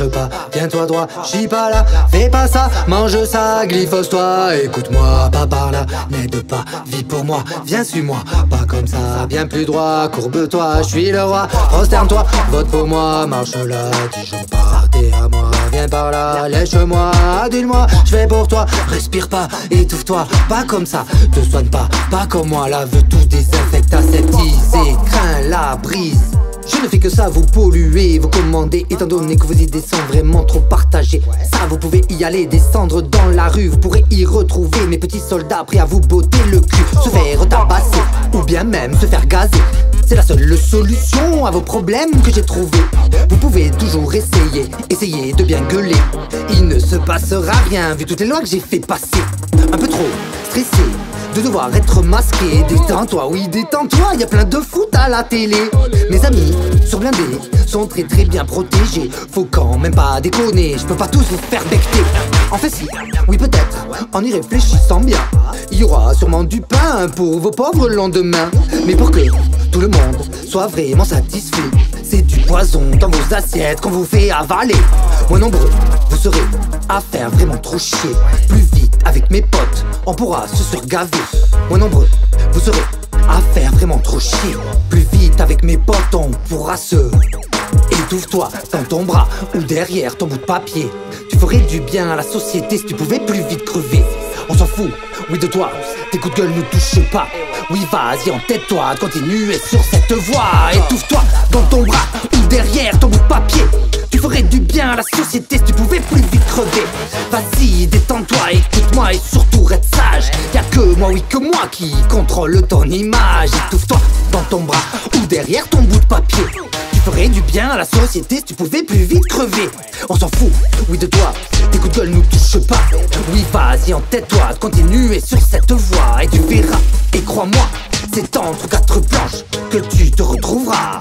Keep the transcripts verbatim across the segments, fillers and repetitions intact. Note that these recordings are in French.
pas, tiens-toi droit, je suis pas là. Fais pas ça, mange ça, glyphose-toi. Écoute-moi, pas par là, n'aide pas, vis pour moi, viens suis-moi. Pas comme ça, bien plus droit, courbe-toi, je suis le roi. Prosterne-toi, vote pour moi, marche là, Dijon pas, t'es à moi. Viens par là, lèche-moi, adule-moi, je fais pour toi. Respire pas, étouffe-toi, pas comme ça, te soigne pas, pas comme moi. Lave tout, désinfecte, aseptise et crains la brise. Je ne fais que ça, vous polluer, vous commander, étant donné que vos idées sont vraiment trop partagées. Ça, vous pouvez y aller, descendre dans la rue, vous pourrez y retrouver mes petits soldats prêts à vous botter le cul, se faire tabasser, ou bien même se faire gazer. C'est la seule solution à vos problèmes que j'ai trouvé. Vous pouvez toujours essayer, essayer de bien gueuler. Il ne se passera rien vu toutes les lois que j'ai fait passer. Un peu trop stressé de devoir être masqué. Détends-toi, oui détends-toi, y a plein de foot à la télé. Mes amis sur blindés sont très très bien protégés. Faut quand même pas déconner, je peux pas tous vous faire becter. En fait si, oui peut-être, en y réfléchissant bien, il y aura sûrement du pain pour vos pauvres lendemains. Mais pour que tout le monde soit vraiment satisfait, c'est du poison dans vos assiettes qu'on vous fait avaler. Moins nombreux, vous serez à faire vraiment trop chier. Plus vite avec mes potes, on pourra se surgaver. Moins nombreux, vous serez à faire vraiment trop chier. Plus vite avec mes potes, on pourra se... Étouffe-toi dans ton bras ou derrière ton bout de papier. Tu ferais du bien à la société si tu pouvais plus vite crever. On s'en fout, oui de toi, tes coups de gueule ne touchent pas. Oui vas-y entête-toi, continue sur cette voie. Étouffe-toi dans ton bras ou derrière ton bout de papier. Tu ferais du bien à la société si tu pouvais plus vite crever. Vas-y détends-toi, écoute-moi et surtout reste sage. Y'a que moi, oui que moi qui contrôle ton image. Étouffe-toi dans ton bras ou derrière ton bout de papier. Tu ferais du bien à la société si tu pouvais plus vite crever. On s'en fout, oui de toi, tes coups de gueule nous touchent pas. Oui vas-y entête-toi, continue sur cette voie. Et tu verras, et crois-moi, c'est entre quatre planches que tu te retrouveras.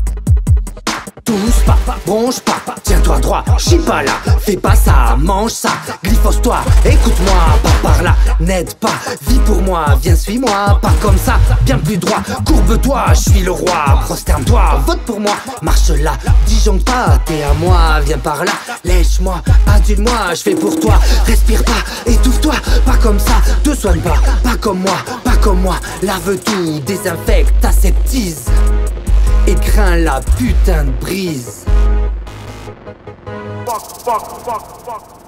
Touche pas, bronche pas, tiens-toi droit, j'suis pas là. Fais pas ça, mange ça, glyphose-toi, écoute-moi, pas par là, n'aide pas, vis pour moi, viens suis-moi, pas comme ça, bien plus droit, courbe-toi, j'suis le roi, prosterne-toi, vote pour moi, marche là, disjoncte pas, t'es à moi, viens par là, lèche-moi, adule-moi, j'fais pour toi, respire pas, étouffe-toi, pas comme ça, te soigne pas, pas comme moi, pas comme moi, lave tout, désinfecte, aseptise. Et crains la putain de brise. Fuck, fuck, fuck, fuck.